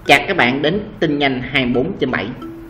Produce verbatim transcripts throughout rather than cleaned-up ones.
Chào các bạn đến tin nhanh hai mươi bốn trên bảy.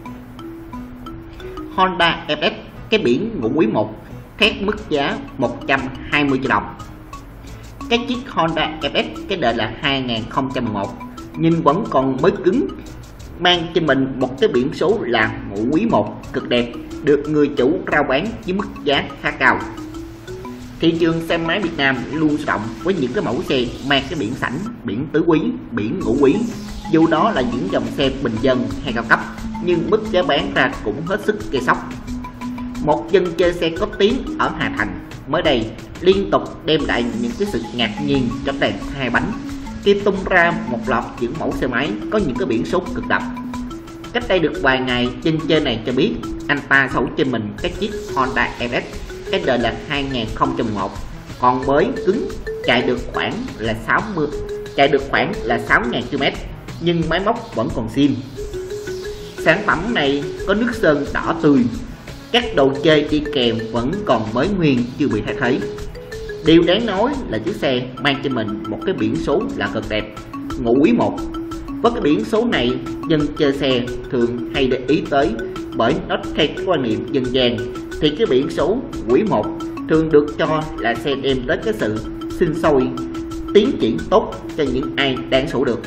Honda ép ét cái biển ngũ quý một thét mức giá một trăm hai mươi triệu đồng. Cái chiếc Honda ép ét cái đời là hai nghìn không trăm mười một nhưng vẫn còn mới cứng, mang trên mình một cái biển số là ngũ quý một cực đẹp, được người chủ rao bán với mức giá khá cao. Thị trường xe máy Việt Nam luôn sôi động với những cái mẫu xe mang cái biển sảnh, biển tứ quý, biển ngũ quý. Dù đó là những dòng xe bình dân hay cao cấp, nhưng mức giá bán ra cũng hết sức gây sốc. Một dân chơi xe có tiếng ở Hà Thành mới đây liên tục đem lại những cái sự ngạc nhiên cho đàn hai bánh khi tung ra một loạt những mẫu xe máy có những cái biển số cực độc. Cách đây được vài ngày, dân chơi này cho biết anh ta sở hữu trên mình cái chiếc Honda ép ét cái đời là hai nghìn không trăm mười một, còn mới cứng, chạy được khoảng là sáu mươi chạy được khoảng là sáu nghìn ki lô mét, nhưng máy móc vẫn còn zin. Sản phẩm này có nước sơn đỏ tươi, các đồ chơi đi kèm vẫn còn mới nguyên, chưa bị thay thế. Điều đáng nói là chiếc xe mang trên mình một cái biển số là cực đẹp, ngũ quý một. Với cái biển số này, dân chơi xe thường hay để ý tới, bởi nó theo cái quan niệm dân gian thì cái biển số quý một thường được cho là xe đem tới cái sự sinh sôi, tiến triển tốt cho những ai đang sở được.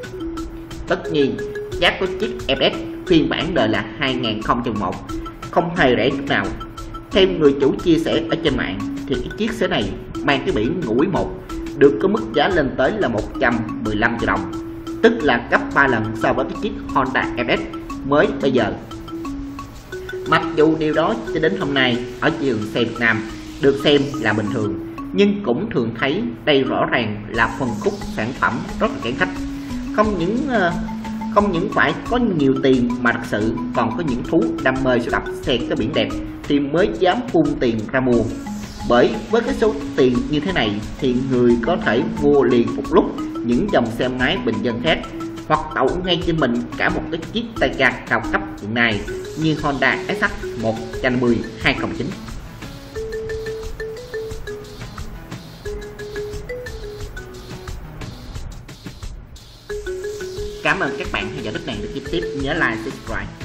Tất nhiên, giá của chiếc ép ét phiên bản đời là hai nghìn không trăm mười một không hề rẻ chút nào. Theo người chủ chia sẻ ở trên mạng thì cái chiếc xe này mang cái biển ngũ quý một được có mức giá lên tới là một trăm mười lăm triệu đồng, tức là gấp ba lần so với cái chiếc Honda ép ét mới bây giờ. Mặc dù điều đó cho đến hôm nay ở thị trường xe Việt Nam được xem là bình thường, nhưng cũng thường thấy đây rõ ràng là phân khúc sản phẩm rất là kén khách. Không những không những phải có nhiều tiền mà thật sự còn có những thú đam mê sưu tập xe có biển đẹp thì mới dám phun tiền ra mua. Bởi với cái số tiền như thế này thì người có thể mua liền một lúc những dòng xe máy bình dân khác, hoặc tậu ngay trên mình cả một cái chiếc tay ga cao cấp hiện nay như Honda ét hát một trăm năm mươi hai không chín. Cảm ơn các bạn theo dõi clip này, được tiếp tiếp nhớ like, subscribe.